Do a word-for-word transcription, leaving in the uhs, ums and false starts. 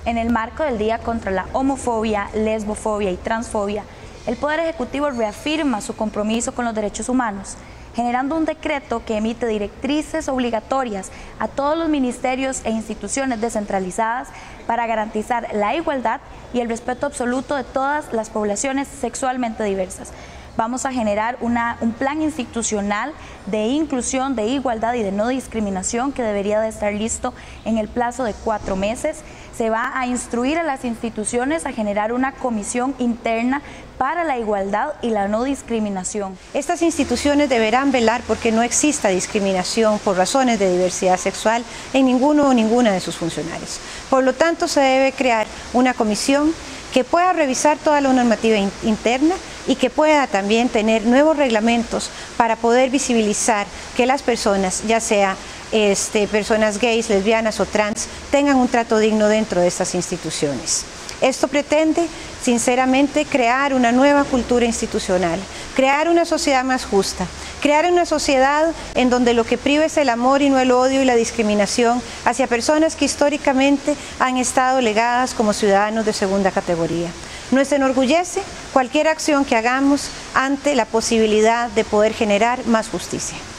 En el marco del Día contra la Homofobia, Lesbofobia y Transfobia, el Poder Ejecutivo reafirma su compromiso con los derechos humanos, generando un decreto que emite directrices obligatorias a todos los ministerios e instituciones descentralizadas para garantizar la igualdad y el respeto absoluto de todas las poblaciones sexualmente diversas. Vamos a generar una, un plan institucional de inclusión, de igualdad y de no discriminación que debería de estar listo en el plazo de cuatro meses. Se va a instruir a las instituciones a generar una comisión interna para la igualdad y la no discriminación. Estas instituciones deberán velar porque no exista discriminación por razones de diversidad sexual en ninguno o ninguna de sus funcionarios. Por lo tanto, se debe crear una comisión que pueda revisar toda la normativa in- interna y que pueda también tener nuevos reglamentos para poder visibilizar que las personas, ya sea este, personas gays, lesbianas o trans, tengan un trato digno dentro de estas instituciones. Esto pretende, sinceramente, crear una nueva cultura institucional, crear una sociedad más justa, crear una sociedad en donde lo que priva es el amor y no el odio y la discriminación hacia personas que históricamente han estado legadas como ciudadanos de segunda categoría. Nos enorgullece cualquier acción que hagamos ante la posibilidad de poder generar más justicia.